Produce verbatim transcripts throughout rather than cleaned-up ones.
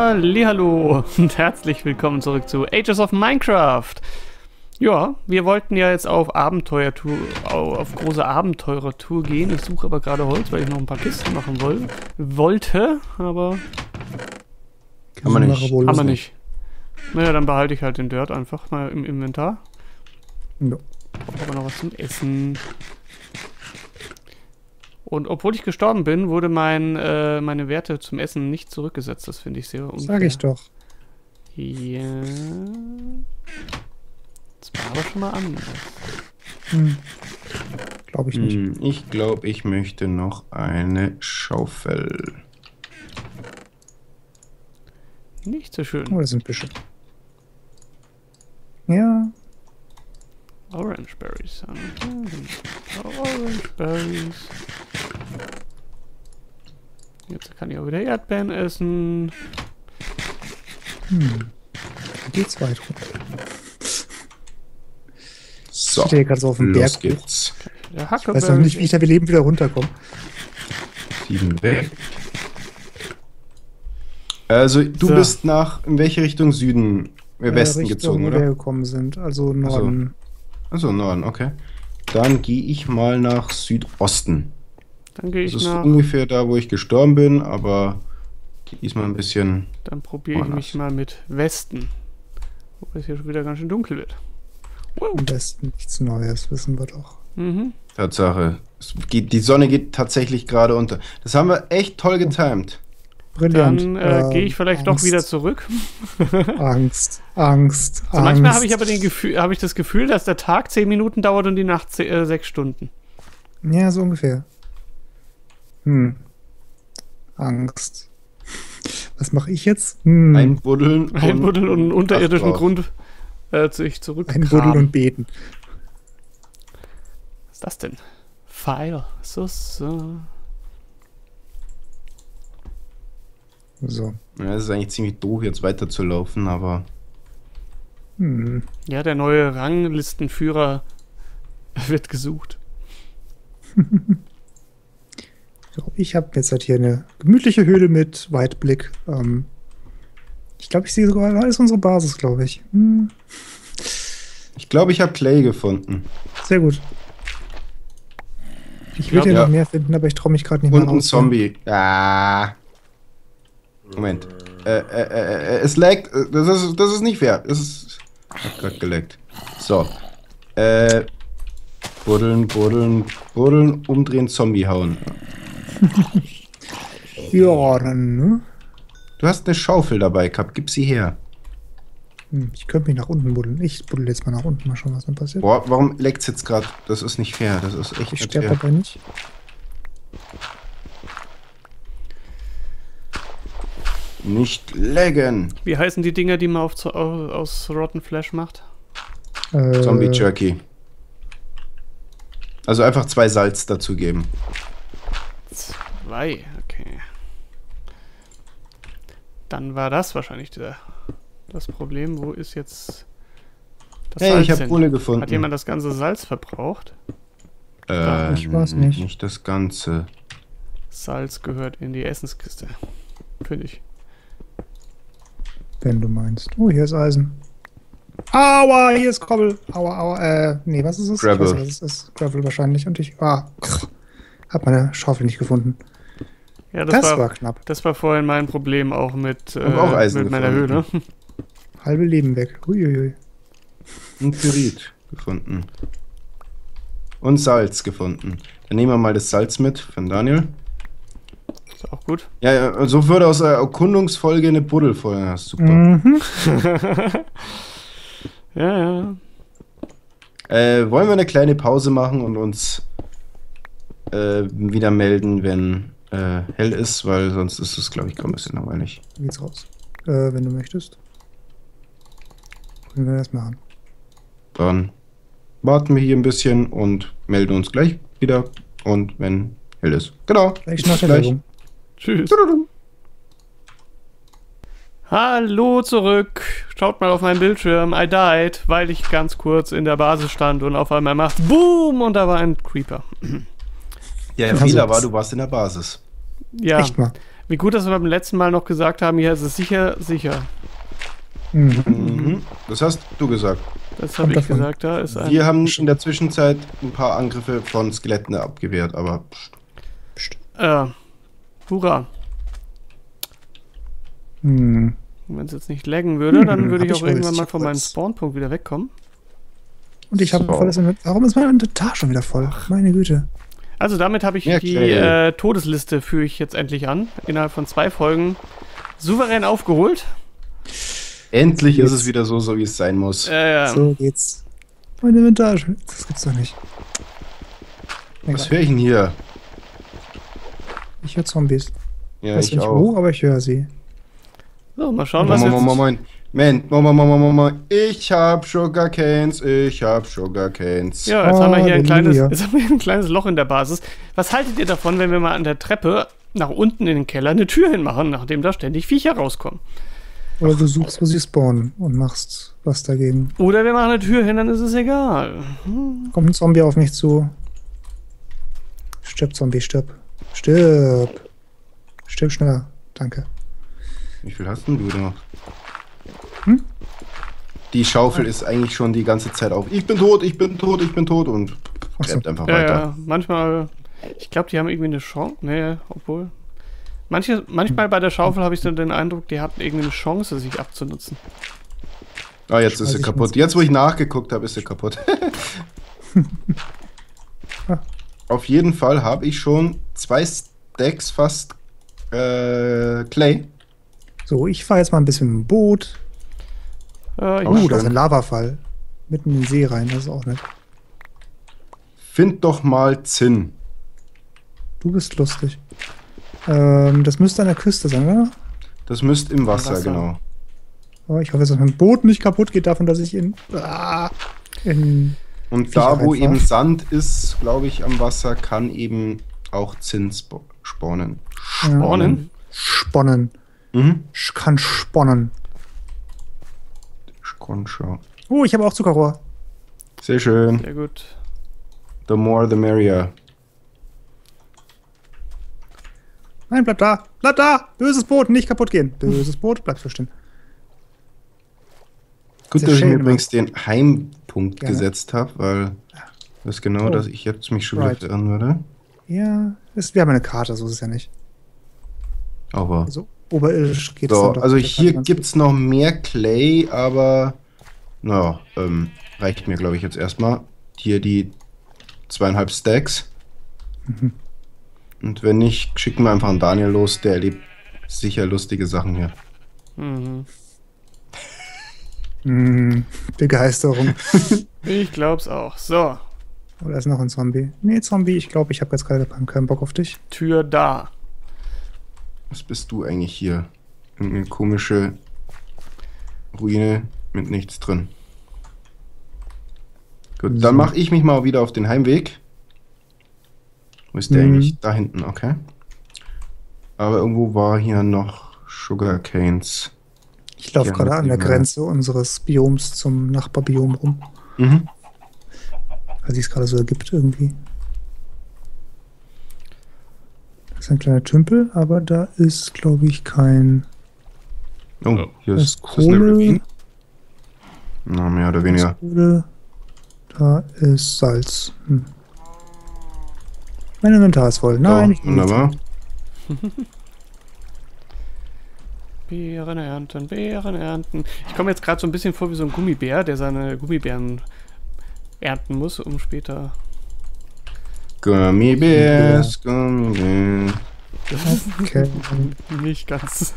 Hallihallo und herzlich willkommen zurück zu Ages of Minecraft. Ja, wir wollten ja jetzt auf Abenteuertour, auf große Abenteurertour gehen. Ich suche aber gerade Holz, weil ich noch ein paar Kisten machen woll, wollte, aber Kann man nicht. haben wir nicht. Naja, dann behalte ich halt den Dirt einfach mal im Inventar. Ja. Brauche aber noch was zum Essen. Und obwohl ich gestorben bin, wurde mein, äh, meine Werte zum Essen nicht zurückgesetzt. Das finde ich sehr unfair. Sag ich doch. Ja. Das war aber schon mal anders. Hm. Glaube ich nicht. Hm, ich glaube, ich möchte noch eine Schaufel. Nicht so schön. Oh, das sind Büsche. Ja. Orange Berries. Orange Berries. Jetzt kann ich auch wieder Erdbeeren essen. Hm. Geht's weit runter. So, Ich stehe gerade so auf dem los Berg. geht's. Der Ich weiß noch nicht, wie ich da Leben wieder runterkomme. Sieben weg. Also, du So. bist nach, in welche Richtung? Süden, äh, Westen Richtung, gezogen, wo wir oder? gekommen sind. Also Norden. Achso, Norden, okay. Dann gehe ich mal nach Südosten. Dann gehe Das ich ist nach. ungefähr da, wo ich gestorben bin, aber diesmal ein bisschen... Dann probiere ich Woanders. mich mal mit Westen. Wobei es hier schon wieder ganz schön dunkel wird. Wow. Am besten nichts Neues, wissen wir doch. Mhm. Tatsache. Es geht, die Sonne geht tatsächlich gerade unter. Das haben wir echt toll getimt. Brillant. Dann äh, Ähm, gehe ich vielleicht doch Angst, wieder zurück. Angst, Angst, So, Angst. manchmal habe ich aber den Gefühl, habe ich das Gefühl, dass der Tag zehn Minuten dauert und die Nacht ze- äh, sechs Stunden. Ja, so ungefähr. Hm. Angst. Was mache ich jetzt? Hm. Einbuddeln. Einbuddeln und einen unterirdischen Ach, drauf. Grund äh, sich zurückgraben. Einbuddeln und beten. Was ist das denn? Pfeil. So, so. So. Ja, es ist eigentlich ziemlich doof, jetzt weiterzulaufen, aber... Hm. Ja, der neue Ranglistenführer wird gesucht. So, ich habe jetzt halt hier eine gemütliche Höhle mit Weitblick. Ähm, ich glaube, ich sehe sogar alles unsere Basis, glaube ich. Hm. Ich glaube, ich habe Clay gefunden. Sehr gut. Ich glaub, will ja ja. noch mehr finden, aber ich traue mich gerade nicht Und mehr ein aus. Zombie. Ah. Moment. Äh, äh, äh, äh, es laggt. Äh, Das ist, das ist nicht fair. Das ist... Hat gerade geleckt. So. Äh... Buddeln, buddeln, buddeln, umdrehen, Zombie hauen. Ja, dann, ne? Du hast eine Schaufel dabei gehabt. Gib sie her. Hm, ich könnte mich nach unten buddeln. Ich buddel jetzt mal nach unten, mal schauen, was dann passiert. Boah, warum leckt's jetzt gerade? Das ist nicht fair. Das ist echt Ich nicht sterbe fair. dabei nicht. Nicht laggen. Wie heißen die Dinger, die man auf, Zo- au- aus Rotten Flesh macht? Äh, Zombie Jerky. Also einfach zwei Salz dazu geben. Zwei, okay. Dann war das wahrscheinlich der, das Problem. Wo ist jetzt das Hey, Salz ich habe hin? Kohle gefunden. Hat jemand das ganze Salz verbraucht? Äh, Ich weiß nicht. Nicht das Ganze. Salz gehört in die Essenskiste. Finde ich. Wenn du meinst. Oh, hier ist Eisen. Aua, hier ist Kobbel. Aua, aua. Äh, nee, was ist es? Gravel. Ich weiß, was es ist. Gravel wahrscheinlich. Und ich, ah, hab meine Schaufel nicht gefunden. Ja, das, Das, war, war knapp. das war vorhin mein Problem auch mit, äh, Hab auch Eisen mit meiner gefunden. Höhle. Halbe Leben weg. Uiuiui. Und Pyrit gefunden. Und Salz gefunden. Dann nehmen wir mal das Salz mit von Daniel. Ist auch gut. Ja, ja, so würde aus der Erkundungsfolge eine Buddelfolge. Ja, super. Mhm. Ja, ja. Äh, wollen wir eine kleine Pause machen und uns äh, wieder melden, wenn äh, hell ist, weil sonst ist es, glaube ich, kaum ein bisschen langweilig. Wie geht's raus? Äh, wenn du möchtest. Können wir das machen. Dann warten wir hier ein bisschen und melden uns gleich wieder. Und wenn hell ist. Genau. Gleich nach der Gleich. Werbung. Tschüss. Hallo zurück. Schaut mal auf meinen Bildschirm. I died, weil ich ganz kurz in der Basis stand und auf einmal macht Boom und da war ein Creeper. Ja, der Also Fehler was- war, du warst in der Basis. Ja, Echt mal. Wie gut, dass wir beim letzten Mal noch gesagt haben, hier ist es sicher, sicher. Mhm. Mhm. Das hast du gesagt. Das Kommt habe ich davon. gesagt, da ist ein... Wir haben in der Zwischenzeit ein paar Angriffe von Skeletten abgewehrt, aber pst. Psst. Äh, hurra. Hm. Wenn es jetzt nicht laggen würde, dann Hm, würde ich hab auch ich irgendwann Holz, mal ich hab von meinem Holz. Spawnpunkt wieder wegkommen. Und ich habe So. volles Inventar. Warum ist mein Inventar schon wieder voll? Meine Güte. Also damit habe ich Ja, die okay. äh, Todesliste führe ich jetzt endlich an. Innerhalb von zwei Folgen souverän aufgeholt. Endlich ist Jetzt. es wieder so, so wie es sein muss. Äh, So geht's. Mein Inventar. ist schon- Das gibt's doch nicht. Was Egal. höre ich denn hier? Ich höre Zombies. Ja, weiß ich nicht auch. wo, aber ich höre sie. so, mal schauen, Moin, was moin, moin, jetzt... moin. Moment, moin, moin, moin, moin, moin, moin. Ich hab Sugar Canes, ich hab Sugar Canes. Ja, jetzt haben wir hier ein kleines, Halleluja. jetzt haben wir hier ein kleines Loch in der Basis. Was haltet ihr davon, wenn wir mal an der Treppe nach unten in den Keller eine Tür hinmachen, nachdem da ständig Viecher rauskommen? Oder du suchst, wo sie spawnen und machst was dagegen. Oder wir machen eine Tür hin, dann ist es egal. Kommt ein Zombie auf mich zu. Stirb, Zombie, stirb. Stirb. Stirb schneller. Danke. Wie viel hast denn du noch? Hm? Die Schaufel ist eigentlich schon die ganze Zeit auf. Ich bin tot, ich bin tot, ich bin tot und Ach so. gräbt einfach Ja, weiter. ja, manchmal, ich glaube, die haben irgendwie eine Chance. Nee, obwohl. Manche, manchmal bei der Schaufel habe ich so den Eindruck, die hatten irgendwie eine Chance, sich abzunutzen. Ah, jetzt ist Weiß sie ich kaputt. nicht. Jetzt, wo ich nachgeguckt habe, ist sie kaputt. Ah. Auf jeden Fall habe ich schon zwei Stacks fast äh, Clay. So, ich fahre jetzt mal ein bisschen mit dem Boot. Äh, ich Oh, Uh, mach- da ist ein Lavafall. Mitten in den See rein, das ist auch nett. Find doch mal Zinn. Du bist lustig. Ähm, das müsste an der Küste sein, oder? Das müsste im Wasser, Wasser. genau. Oh, ich hoffe, dass mein Boot nicht kaputt geht davon, dass ich in, ah, in Und Viecher da, wo reinfahren. eben Sand ist, glaube ich, am Wasser, kann eben auch Zinn spo- spawnen. Spawnen? Sponnen. Mhm. Ich kann sponnen. Koncho. Oh, ich habe auch Zuckerrohr. Sehr schön. Sehr gut. The more, the merrier. Nein, bleib da. Bleib da. Böses Boot, nicht kaputt gehen. Böses Boot, bleib so stehen. Gut, Sehr dass ich mir schön, übrigens den Heimpunkt Gerne. gesetzt habe, weil das ist genau, Oh. dass ich jetzt mich schon wieder Right. verirren würde. Ja, ist, wir haben eine Karte, so ist es ja nicht. Aber. Also oberirdisch geht es So, dann doch. also mit der hier Karte ganz gibt es noch mehr Clay, aber naja, ähm, reicht mir, glaube ich, jetzt erstmal. Hier die zweieinhalb Stacks. Mhm. Und wenn nicht, schicken wir einfach einen Daniel los, der erlebt sicher lustige Sachen hier. Mhm. gut. Mm, Begeisterung. Ich glaub's auch. So, Oder ist noch ein Zombie? Nee, Zombie, ich glaube, ich habe jetzt gerade keinen Bock auf dich. Tür da. Was bist du eigentlich hier? Eine komische Ruine mit nichts drin. Gut, So. dann mache ich mich mal wieder auf den Heimweg. Wo ist der Mhm. eigentlich? Da hinten, okay. Aber irgendwo war hier noch Sugar Canes. Ich laufe Ja, gerade an der ja. Grenze unseres Bioms zum Nachbarbiom rum. Mhm. Weil sich es gerade so ergibt irgendwie. Das ist ein kleiner Tümpel, aber da ist, glaube ich, kein Oh, hier Das ist, ist das eine Kohle. Ravine? Na, mehr oder weniger. Kohle. Da ist Salz. Hm. Mein Inventar ist voll. Nein, So, ich will wunderbar. nicht. Beeren ernten, Beeren ernten. Ich komme jetzt gerade so ein bisschen vor wie so ein Gummibär, der seine Gummibären ernten muss, um später... Gummy Bears, Gummy Bears. Okay. Nicht ganz.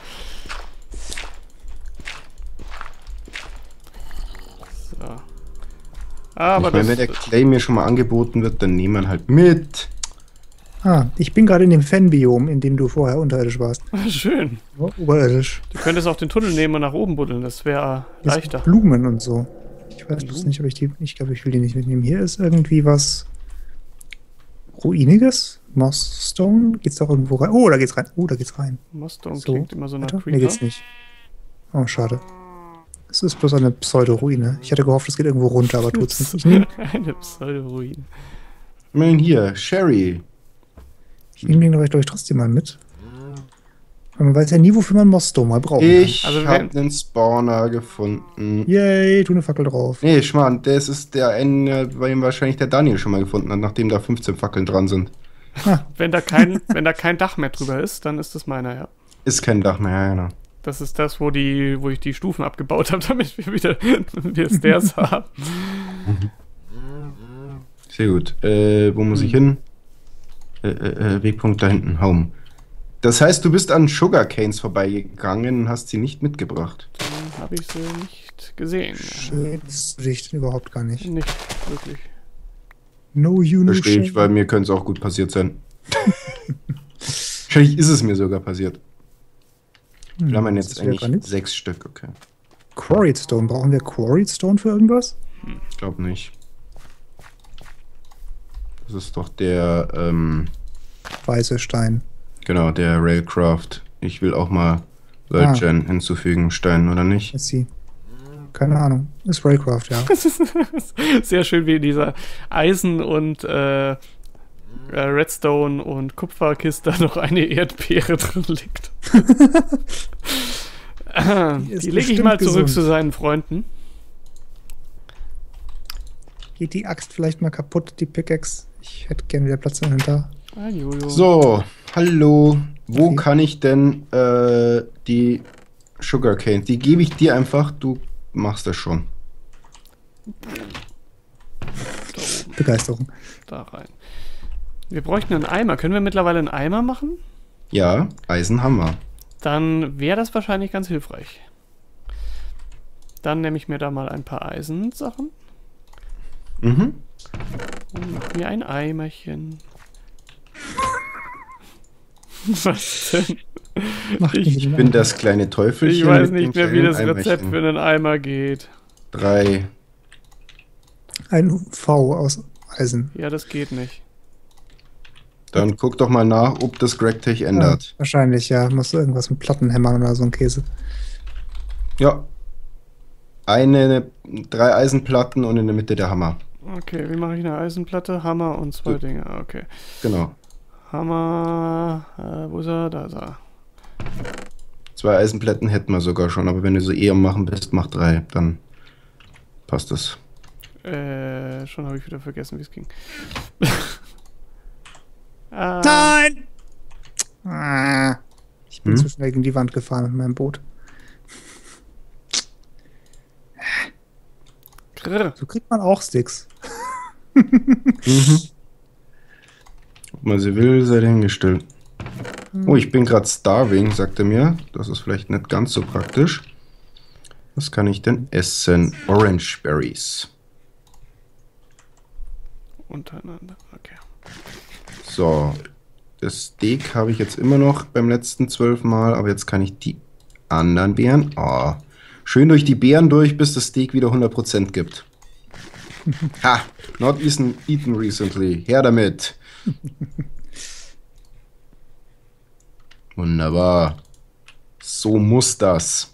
So. Aber ich meine, wenn das... der Clay mir schon mal angeboten wird, dann nehmen wir ihn halt mit. Ah, ich bin gerade in dem Fan-Biom, in dem du vorher unterirdisch warst. Schön. O- Oberirdisch. Du könntest auch den Tunnel nehmen und nach oben buddeln, das wäre Hier ist leichter. Blumen und so. Ich weiß bloß nicht, ob ich die. Ich glaube, ich will die nicht mitnehmen. Hier ist irgendwie was Ruiniges. Mossstone. Geht's doch irgendwo rein? Oh, da geht's rein. Oh, da geht's rein. Mostone So, klingt immer so nach Weiter? Creeper. Nee, geht's nicht. Oh, schade. Es ist bloß eine Pseudo-Ruine. Ich hatte gehofft, es geht irgendwo runter, aber tut's nicht. Ich nehme Eine Pseudo-Ruine. Ich meine, hier, Sherry. ich nehm den, glaube ich, trotzdem mal mit. Man weiß ja nie, wofür man Mossstone mal braucht. Ich Also habe wenn- einen Spawner gefunden. Yay, tu eine Fackel drauf. Nee, Schmarrn, das ist der eine, bei dem wahrscheinlich der Daniel schon mal gefunden hat, nachdem da fünfzehn Fackeln dran sind. Wenn da kein, wenn da kein Dach mehr drüber ist, dann ist das meiner, ja. Ist kein Dach mehr, ja, genau. Das ist das, wo die, wo ich die Stufen abgebaut habe, damit wir wieder wir Stairs haben. Sehr gut. Äh, wo muss ich hin? Äh, äh, äh, Wegpunkt da hinten, Home. Das heißt, du bist an Sugarcanes vorbeigegangen und hast sie nicht mitgebracht. Dann habe ich sie nicht gesehen. Schönes Licht, überhaupt gar nicht. Nicht wirklich. No you, no Verstehe ich, shame. weil mir könnte es auch gut passiert sein. Wahrscheinlich ist es mir sogar passiert. Hm, Wir haben das jetzt ist wieder gar eigentlich nichts. sechs Stück, okay. Quarried Stone. Brauchen wir Quarried Stone für irgendwas? Ich glaube nicht. Das ist doch der, ähm, Weiße Stein. genau, der Railcraft. Ich will auch mal Worldgen hinzufügen, Stein, oder nicht? Let's see. Keine Ahnung. Ist Raycraft, ja. Sehr schön, wie in dieser Eisen- und äh, äh, Redstone- und Kupferkiste noch eine Erdbeere drin liegt. Die ist Die lege ich bestimmt mal zurück gesund. zu seinen Freunden. Geht die Axt vielleicht mal kaputt, die Pickaxe? Ich hätte gerne wieder Platz dahinter. Ah, Jojo. So, hallo. Wo Okay. kann ich denn äh, die Sugarcane? Die gebe ich dir einfach, du machst das schon. Begeisterung. Da rein. Wir bräuchten einen Eimer. Können wir mittlerweile einen Eimer machen? Ja, Eisenhammer. Dann wäre das wahrscheinlich ganz hilfreich. Dann nehme ich mir da mal ein paar Eisensachen Mhm. und mache mir ein Eimerchen. Was denn? Macht Ich nicht Ich bin das kleine Teufelchen. Ich weiß mit dem nicht mehr, wie kleinen das Rezept Eimerchen. für einen Eimer geht. Drei. ein V aus Eisen. Ja, das geht nicht. Dann guck doch mal nach, ob das GregTech Ja, ändert. wahrscheinlich, ja. Musst du irgendwas mit Platten hämmern oder so ein Käse. Ja. Eine, drei Eisenplatten und in der Mitte der Hammer. Okay, wie mache ich eine Eisenplatte? Hammer und zwei So. Dinge. Okay. Genau. Hammer. Äh, wo ist er? Da ist er. Zwei Eisenplatten hätten wir sogar schon, aber wenn du so eher am Machen bist, mach drei, dann passt das. Äh, schon habe ich wieder vergessen, wie es ging. ah, Nein! Ah, ich bin Hm? zu schnell gegen die Wand gefahren mit meinem Boot. Grrr. So kriegt man auch Sticks. Mhm. Ob man sie will, sei dahingestellt. Oh, ich bin gerade starving, sagt er mir. Das ist vielleicht nicht ganz so praktisch. Was kann ich denn essen? Orange Berries. Untereinander. Okay. So. Das Steak habe ich jetzt immer noch beim letzten zwölf Mal, aber jetzt kann ich die anderen Beeren. Oh, schön durch die Beeren durch, bis das Steak wieder hundert Prozent gibt. Ha! Not eaten, eaten recently. Her damit. Wunderbar. So muss das.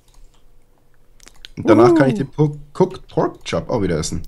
Und danach Uhu. kann ich den Pu- Cooked Pork Chop auch wieder essen.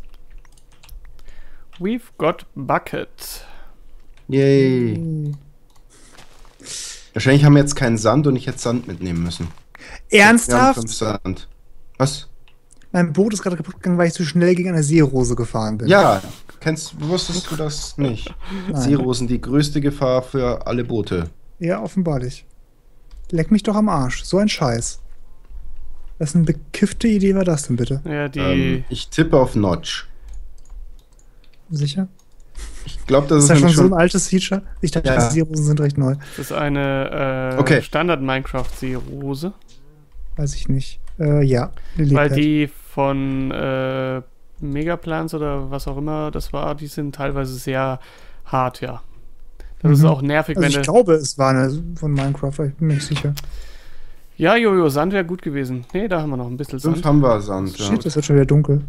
We've got bucket. Yay. Hm. Wahrscheinlich haben wir jetzt keinen Sand und ich hätte Sand mitnehmen müssen. Wir haben Ernsthaft? fünf Sand. Was? Mein Boot ist gerade kaputt gegangen, weil ich zu schnell gegen eine Seerose gefahren bin. Ja, kennst, wusstest du das nicht? Nein. Seerosen, die größte Gefahr für alle Boote. Ja, offenbarlich. Leck mich doch am Arsch. So ein Scheiß. Was eine bekiffte Idee war das denn bitte? Ja, die. Ähm, ich tippe auf Notch. Sicher? Ich glaube, das Ist ist das schon nämlich so ein schon... altes Feature? Ich dachte, Ja. die Seerosen sind recht neu. Das ist eine äh, Okay. Standard-Minecraft-Seerose. Weiß ich nicht. Äh, ja. Weil Lillipad. die von äh, Megaplants oder was auch immer das war, die sind teilweise sehr hart, ja. Das ist Mhm. auch nervig, Also wenn ich du. glaube, es war eine von Minecraft, aber ich bin mir nicht sicher. Ja, Jojo, Sand wäre gut gewesen. Nee, da haben wir noch ein bisschen Fünf Sand. haben wir Sand, ja. Shit, es wird schon wieder dunkel.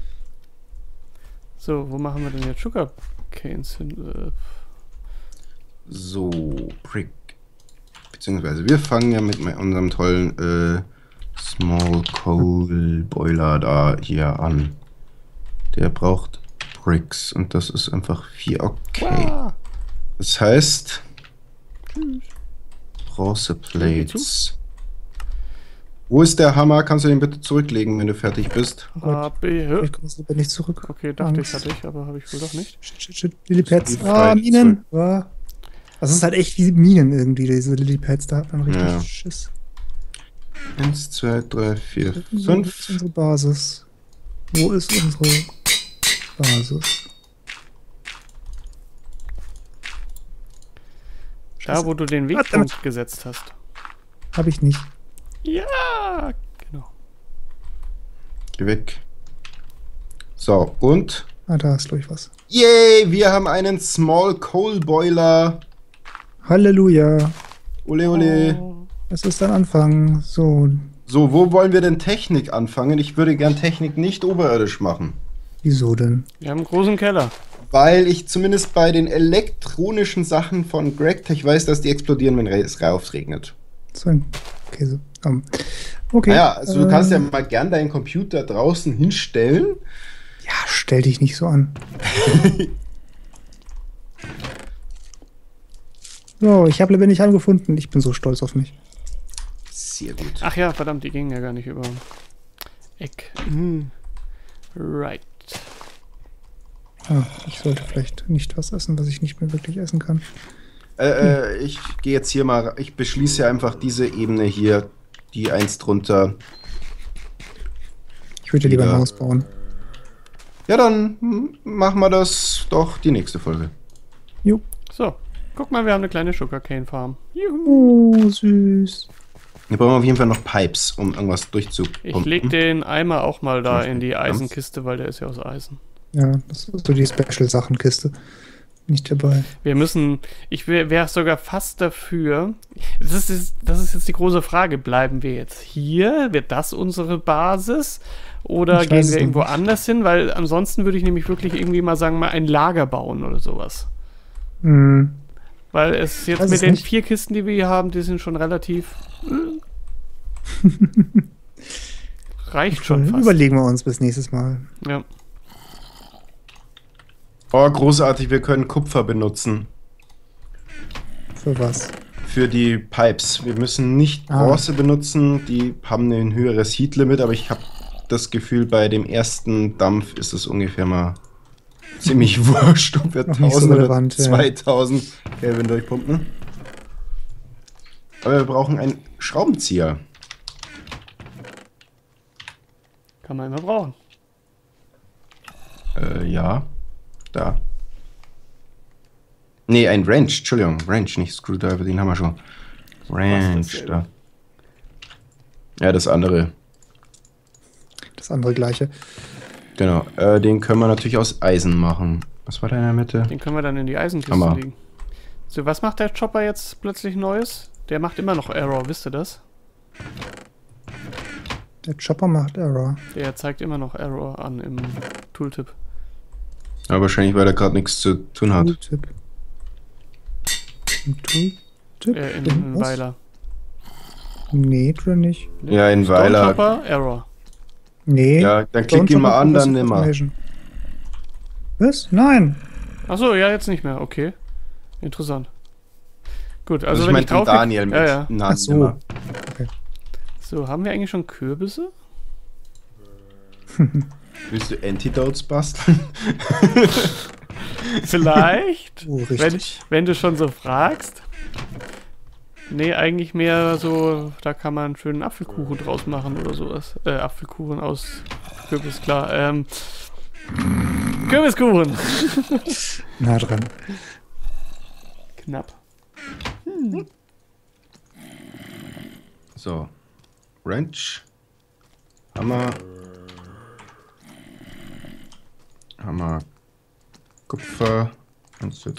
So, wo machen wir denn jetzt Sugar Canes hin? Äh, So, Brick. Beziehungsweise wir fangen ja mit unserem tollen äh, Small Coal Boiler da hier an. Der braucht Bricks und das ist einfach vier. Okay. ah, Das heißt, Bronzeplates. Wo ist der Hammer? Kannst du den bitte zurücklegen, wenn du fertig bist? A, B, Ich komme lieber nicht zurück. Okay, dachte ich, Angst. hatte ich, aber habe ich wohl doch nicht. Shit, shit, shit. Lilypads. Die Ah, frei Minen. Ah. Das ist halt echt wie Minen irgendwie, diese Lilypads. Da hat man richtig Ja. Schiss. Eins, zwei, drei, vier, Wo ist fünf. unsere Basis? Wo ist unsere Basis? Da, wo du den Verdammt. Wegpunkt gesetzt hast. Habe ich nicht. Ja, genau. Geh weg. So, und? Ah, da ist, glaube ich, was. Yay, wir haben einen Small Coal Boiler. Halleluja. Ole, ole. Oh. Es ist ein Anfang. So, So, wo wollen wir denn Technik anfangen? Ich würde gern Technik nicht oberirdisch machen. wieso denn? Wir haben einen großen Keller. Weil ich zumindest bei den elektronischen Sachen von GregTech weiß, dass die explodieren, wenn es raufregnet. So ein Käse. Um, okay. Naja, also du kannst ja äh, mal gern deinen Computer draußen hinstellen. Ja, stell dich nicht so an. So, ich habe lebendig angefunden. Ich bin so stolz auf mich. Sehr gut. Ach ja, verdammt, die gingen ja gar nicht über Eck. Hm. Right. Ah, ich sollte vielleicht nicht was essen, was ich nicht mehr wirklich essen kann. Äh, äh, ich gehe jetzt hier mal, ich beschließe einfach diese Ebene hier, die eins drunter. Ich würde lieber ein Ja. Haus bauen. Ja, dann hm, machen wir das doch die nächste Folge. Jo. So, guck mal, wir haben eine kleine Sugarcane Farm. Juhu. Oh, süß. Wir brauchen auf jeden Fall noch Pipes, um irgendwas durchzupumpen. Ich leg den Eimer auch mal da in die Ganz. Eisenkiste, weil der ist ja aus Eisen. Ja, das ist so die Special-Sachenkiste. Nicht dabei. Wir müssen, ich wäre sogar fast dafür, das ist, das ist jetzt die große Frage, bleiben wir jetzt hier? Wird das unsere Basis? Oder Ich gehen weiß es wir noch irgendwo nicht. anders hin? Weil ansonsten würde ich nämlich wirklich irgendwie mal sagen, mal ein Lager bauen oder sowas. Hm. Weil es jetzt Weiß mit es den nicht. vier Kisten, die wir hier haben, die sind schon relativ... reicht schon fast. Überlegen wir uns bis nächstes Mal. Ja. Oh, großartig, wir können Kupfer benutzen Für was? für die Pipes. Wir müssen nicht Ah. Bronze benutzen, die haben ein höheres Heat-Limit, aber ich habe das Gefühl, bei dem ersten Dampf ist es ungefähr mal ziemlich wurscht, ob wir Noch nicht so tausend oder relevant, ja. zweitausend Kelvin durchpumpen. Aber wir brauchen einen Schraubenzieher. Kann man immer brauchen. Äh, ja. Da. Nee, ein Wrench, Entschuldigung, Wrench, nicht Screwdriver, den haben wir schon. Wrench, dasselbe. da. Ja, das andere. Das andere gleiche. Genau, äh, den können wir natürlich aus Eisen machen. Was war da in der Mitte? Den können wir dann in die Eisenkiste Hammer. legen. So, was macht der Chopper jetzt plötzlich Neues? Der macht immer noch Error, wisst ihr das? Der Chopper macht Error. Der zeigt immer noch Error an im Tooltip. Aber wahrscheinlich, weil er gerade nichts zu tun hat. Tooltip. Ein Tooltip? Äh, in, in Irgendwas? Weiler. Nee, drin nicht. Ja, in Stone Weiler. Chopper, Error. Nee. Ja, dann Stone klick ihn mal Chopper an, Process dann nimm mal. Automation. Was? Nein. Achso, ja, jetzt nicht mehr. Okay. Interessant. Gut, also, Also, ich wenn meine ich drauf Daniel mit ja, ja. Na, Ach so. nimmer. So, haben wir eigentlich schon Kürbisse? Willst du Antidotes basteln? Vielleicht? Oh, wenn, richtig. wenn du schon so fragst. Nee, eigentlich mehr so, da kann man einen schönen Apfelkuchen draus machen oder sowas. Äh, Apfelkuchen aus Kürbis, klar. Ähm, Kürbiskuchen! Nah dran. Knapp. So. Wrench. Hammer. Hammer. Kupfer. Und so.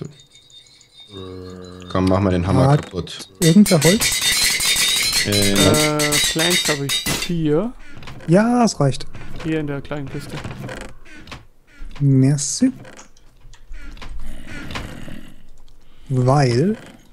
Komm, mach mal den Hammer Ah. kaputt. Irgendwer Holz? Äh, Äh, Planks habe ich vier. Ja, es reicht. Hier in der kleinen Kiste. Merci. Weil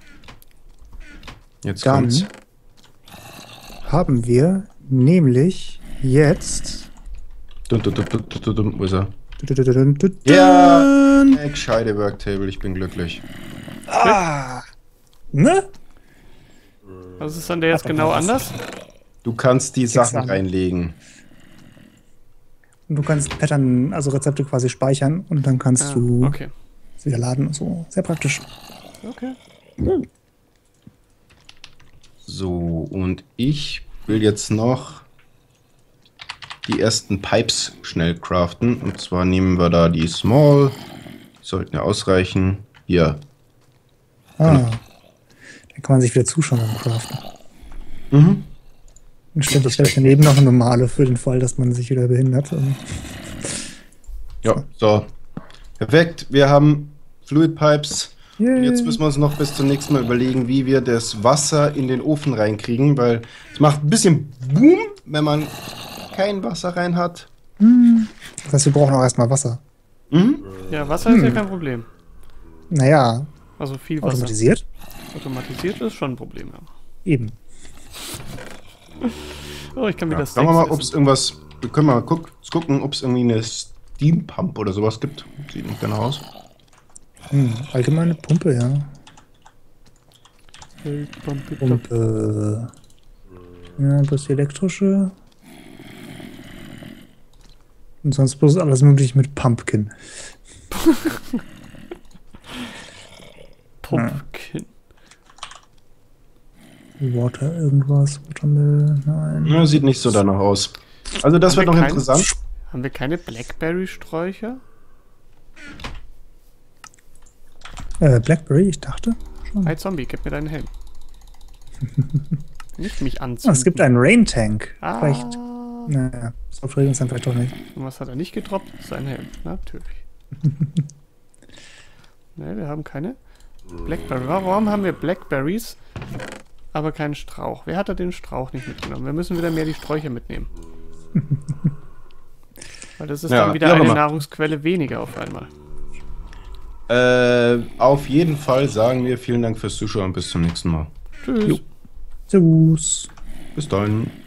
jetzt dann kommt's. haben wir nämlich jetzt. Dun, dun, dun, dun, dun, dun, wo ist er? Ja. Ja. Gescheite Worktable, ich bin glücklich. Ah. Ne? Was ist dann der jetzt Hat er genau was? anders? Du kannst die Sachen an. reinlegen. Und du kannst Pattern, also Rezepte quasi speichern und dann kannst Ah, du okay. es wieder laden und so. Sehr praktisch. Okay. So, und ich will jetzt noch die ersten Pipes schnell craften. Und zwar nehmen wir da die Small. Die sollten ja ausreichen. Hier. Ah. Dann kann man sich wieder zuschauen beim Craften. Mhm. Und stelle ich gleich daneben noch eine normale für den Fall, dass man sich wieder behindert. Und Ja, so. Perfekt. Wir haben Fluid Pipes. Und jetzt müssen wir uns noch bis zum nächsten Mal überlegen, wie wir das Wasser in den Ofen reinkriegen, weil es macht ein bisschen Boom, wenn man kein Wasser rein hat. Das heißt, wir brauchen auch erstmal Wasser. Mhm. Ja, Wasser ist ja kein Problem. Naja, Also viel Wasser. automatisiert. Automatisiert ist schon ein Problem. Ja. Eben. Oh, ich kann wieder Ja, Steaks sagen wir mal, ob es essen. irgendwas. Wir können mal guck, gucken, ob es irgendwie eine Steam Pump oder sowas gibt. Sieht nicht genau aus. Hm, allgemeine Pumpe, ja. Pumpe. Pumpe. Ja, das elektrische. Und sonst bloß alles möglich mit Pumpkin. Pumpkin. Water, irgendwas. Watermill, nein. Ja, sieht nicht so danach aus. Also das Haben wird wir noch keinen- interessant. Haben wir keine Blackberry-Sträucher? Äh, Blackberry, ich dachte. Hey Zombie, gib mir deinen Helm. Nicht mich Ah, anzünden. es gibt einen Rain Tank. Ah, Vielleicht. Naja, Software ist dann vielleicht doch nicht. und was hat er nicht gedroppt? Sein Helm. Natürlich. Ne, wir haben keine Blackberry. Warum haben wir Blackberries, aber keinen Strauch? Wer hat da den Strauch nicht mitgenommen? Wir müssen wieder mehr die Sträucher mitnehmen. Weil das ist Ja, dann wieder wie auch eine immer. Nahrungsquelle weniger auf einmal. Äh, auf jeden Fall sagen wir vielen Dank fürs Zuschauen und bis zum nächsten Mal. Tschüss. Jo. Servus. Bis dahin.